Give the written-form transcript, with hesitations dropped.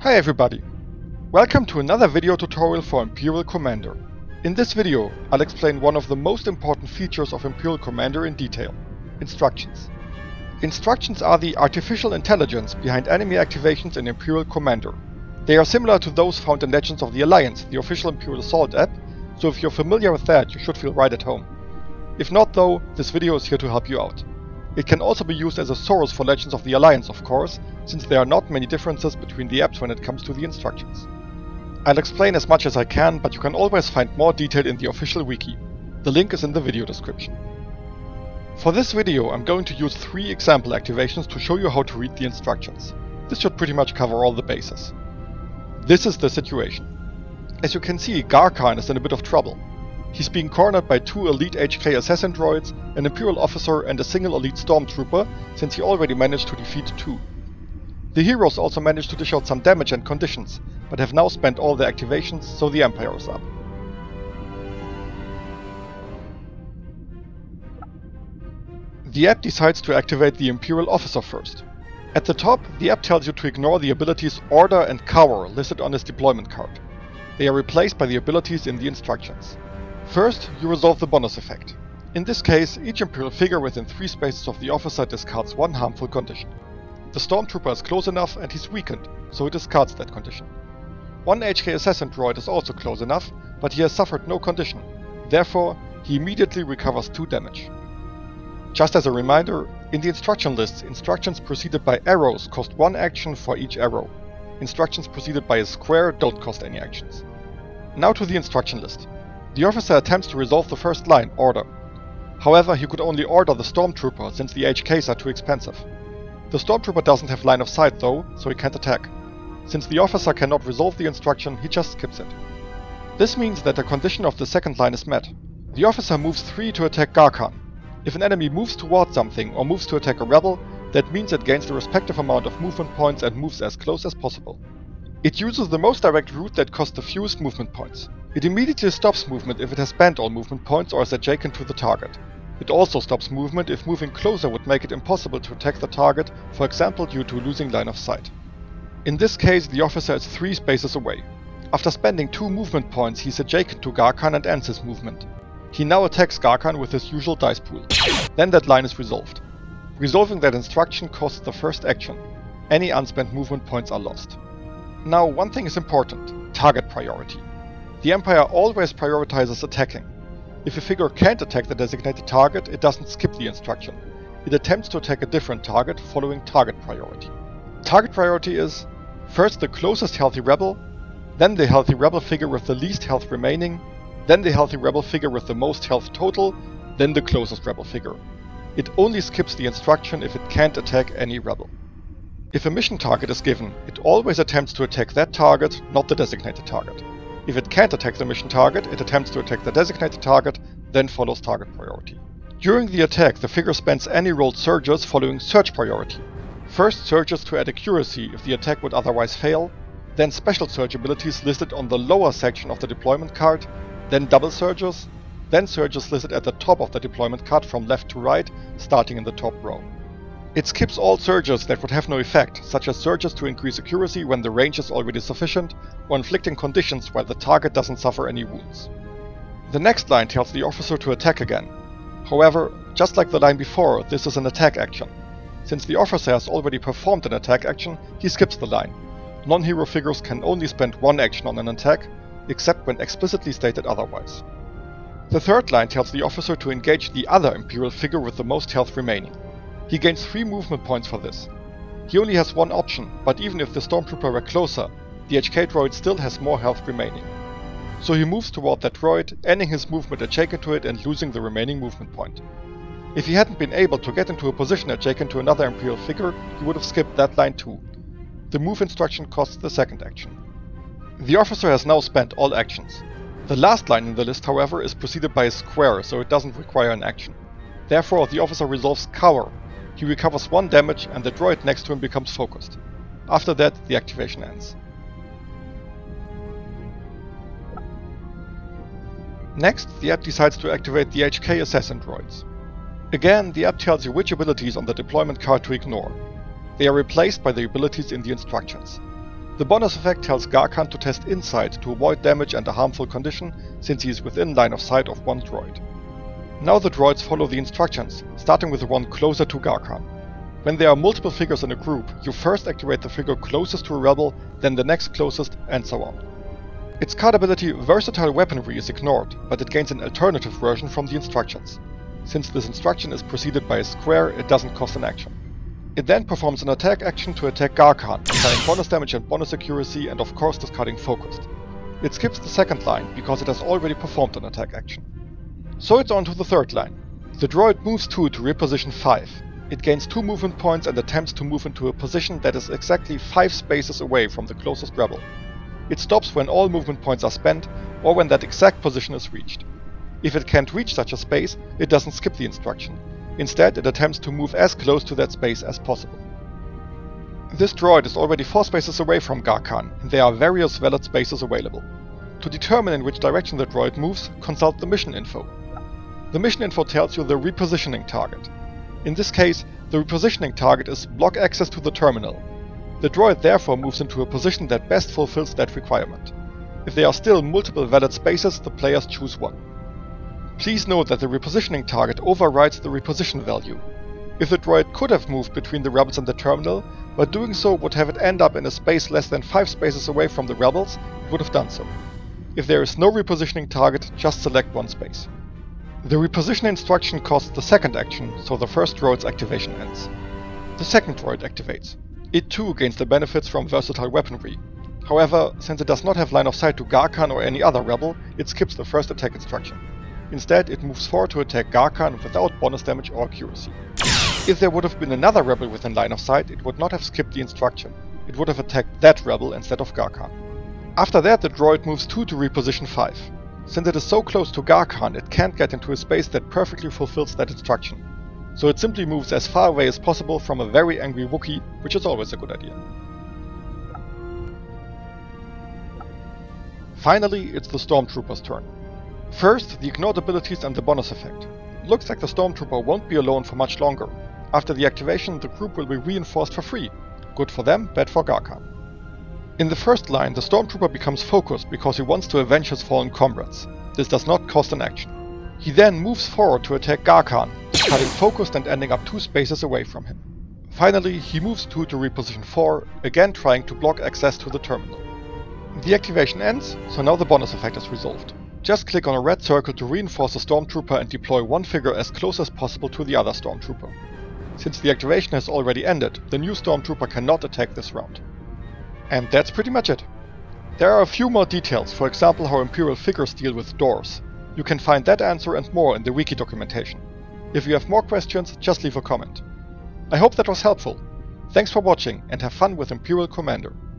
Hi everybody! Welcome to another video tutorial for Imperial Commander. In this video, I'll explain one of the most important features of Imperial Commander in detail: instructions. Instructions are the artificial intelligence behind enemy activations in Imperial Commander. They are similar to those found in Legends of the Alliance, the official Imperial Assault app, so if you're familiar with that, you should feel right at home. If not though, this video is here to help you out. It can also be used as a source for Legends of the Alliance, of course, since there are not many differences between the apps when it comes to the instructions. I'll explain as much as I can, but you can always find more detail in the official wiki. The link is in the video description. For this video, I'm going to use 3 example activations to show you how to read the instructions. This should pretty much cover all the bases. This is the situation. As you can see, Garkan is in a bit of trouble. He's being cornered by 2 elite HK assassin droids, an Imperial officer and a single elite Stormtrooper, since he already managed to defeat 2. The heroes also managed to dish out some damage and conditions, but have now spent all their activations, so the Empire is up. The app decides to activate the Imperial officer first. At the top, the app tells you to ignore the abilities Order and Cower listed on his deployment card. They are replaced by the abilities in the instructions. First, you resolve the bonus effect. In this case, each Imperial figure within 3 spaces of the officer discards 1 harmful condition. The Stormtrooper is close enough and he's weakened, so he discards that condition. 1 HK assassin droid is also close enough, but he has suffered no condition. Therefore, he immediately recovers 2 damage. Just as a reminder, in the instruction lists, instructions preceded by arrows cost 1 action for each arrow. Instructions preceded by a square don't cost any actions. Now to the instruction list. The officer attempts to resolve the first line, Order. However, he could only order the Stormtrooper since the HKs are too expensive. The Stormtrooper doesn't have line of sight though, so he can't attack. Since the officer cannot resolve the instruction, he just skips it. This means that the condition of the second line is met. The officer moves 3 to attack Garkan. If an enemy moves towards something or moves to attack a rebel, that means it gains the respective amount of movement points and moves as close as possible. It uses the most direct route that costs the fewest movement points. It immediately stops movement if it has spent all movement points or is adjacent to the target. It also stops movement if moving closer would make it impossible to attack the target, for example due to losing line of sight. In this case, the officer is 3 spaces away. After spending 2 movement points, he is adjacent to Garkan and ends his movement. He now attacks Garkan with his usual dice pool. Then that line is resolved. Resolving that instruction costs the first action. Any unspent movement points are lost. Now, one thing is important: target priority. The Empire always prioritizes attacking. If a figure can't attack the designated target, it doesn't skip the instruction. It attempts to attack a different target following target priority. Target priority is first the closest healthy rebel, then the healthy rebel figure with the least health remaining, then the healthy rebel figure with the most health total, then the closest rebel figure. It only skips the instruction if it can't attack any rebel. If a mission target is given, it always attempts to attack that target, not the designated target. If it can't attack the mission target, it attempts to attack the designated target, then follows target priority. During the attack, the figure spends any rolled surges following surge priority. First surges to add accuracy if the attack would otherwise fail, then special surge abilities listed on the lower section of the deployment card, then double surges, then surges listed at the top of the deployment card from left to right, starting in the top row. It skips all surges that would have no effect, such as surges to increase accuracy when the range is already sufficient, or inflicting conditions while the target doesn't suffer any wounds. The next line tells the officer to attack again. However, just like the line before, this is an attack action. Since the officer has already performed an attack action, he skips the line. Non-hero figures can only spend 1 action on an attack, except when explicitly stated otherwise. The third line tells the officer to engage the other Imperial figure with the most health remaining. He gains 3 movement points for this. He only has 1 option, but even if the Stormtrooper were closer, the HK droid still has more health remaining. So he moves toward that droid, ending his movement adjacent to it and losing the remaining movement point. If he hadn't been able to get into a position adjacent to another Imperial figure, he would have skipped that line too. The move instruction costs the second action. The officer has now spent all actions. The last line in the list, however, is preceded by a square, so it doesn't require an action. Therefore, the officer resolves Cower. He recovers 1 damage and the droid next to him becomes focused. After that, the activation ends. Next, the app decides to activate the HK assassin droids. Again, the app tells you which abilities on the deployment card to ignore. They are replaced by the abilities in the instructions. The bonus effect tells Garkan to test inside to avoid damage and a harmful condition, since he is within line of sight of one droid. Now the droids follow the instructions, starting with the one closer to Garkan. When there are multiple figures in a group, you first activate the figure closest to a rebel, then the next closest, and so on. Its card ability Versatile Weaponry is ignored, but it gains an alternative version from the instructions. Since this instruction is preceded by a square, it doesn't cost an action. It then performs an attack action to attack Garkan, applying bonus damage and bonus accuracy, and of course discarding Focused. It skips the second line, because it has already performed an attack action. So it's on to the third line. The droid moves 2 to reposition 5. It gains 2 movement points and attempts to move into a position that is exactly 5 spaces away from the closest rebel. It stops when all movement points are spent, or when that exact position is reached. If it can't reach such a space, it doesn't skip the instruction. Instead, it attempts to move as close to that space as possible. This droid is already 4 spaces away from Garkan, and there are various valid spaces available. To determine in which direction the droid moves, consult the mission info. The mission info tells you the repositioning target. In this case, the repositioning target is block access to the terminal. The droid therefore moves into a position that best fulfills that requirement. If there are still multiple valid spaces, the players choose one. Please note that the repositioning target overrides the reposition value. If the droid could have moved between the rebels and the terminal, but doing so would have it end up in a space less than 5 spaces away from the rebels, it would have done so. If there is no repositioning target, just select one space. The reposition instruction costs the second action, so the first droid's activation ends. The second droid activates. It too gains the benefits from Versatile Weaponry. However, since it does not have line of sight to Garkan or any other rebel, it skips the first attack instruction. Instead, it moves forward to attack Garkan without bonus damage or accuracy. If there would have been another rebel within line of sight, it would not have skipped the instruction. It would have attacked that rebel instead of Garkan. After that, the droid moves 2 to reposition 5. Since it is so close to Garkan, it can't get into a space that perfectly fulfills that instruction. So it simply moves as far away as possible from a very angry Wookiee, which is always a good idea. Finally, it's the Stormtrooper's turn. First, the ignored abilities and the bonus effect. Looks like the Stormtrooper won't be alone for much longer. After the activation, the group will be reinforced for free. Good for them, bad for Garkan. In the first line, the Stormtrooper becomes focused because he wants to avenge his fallen comrades. This does not cost an action. He then moves forward to attack Garkan, cutting focused and ending up 2 spaces away from him. Finally, he moves 2 to reposition 4, again trying to block access to the terminal. The activation ends, so now the bonus effect is resolved. Just click on a red circle to reinforce the Stormtrooper and deploy one figure as close as possible to the other Stormtrooper. Since the activation has already ended, the new Stormtrooper cannot attack this round. And that's pretty much it. There are a few more details, for example how Imperial figures deal with doors. You can find that answer and more in the Wiki documentation. If you have more questions, just leave a comment. I hope that was helpful. Thanks for watching and have fun with Imperial Commander.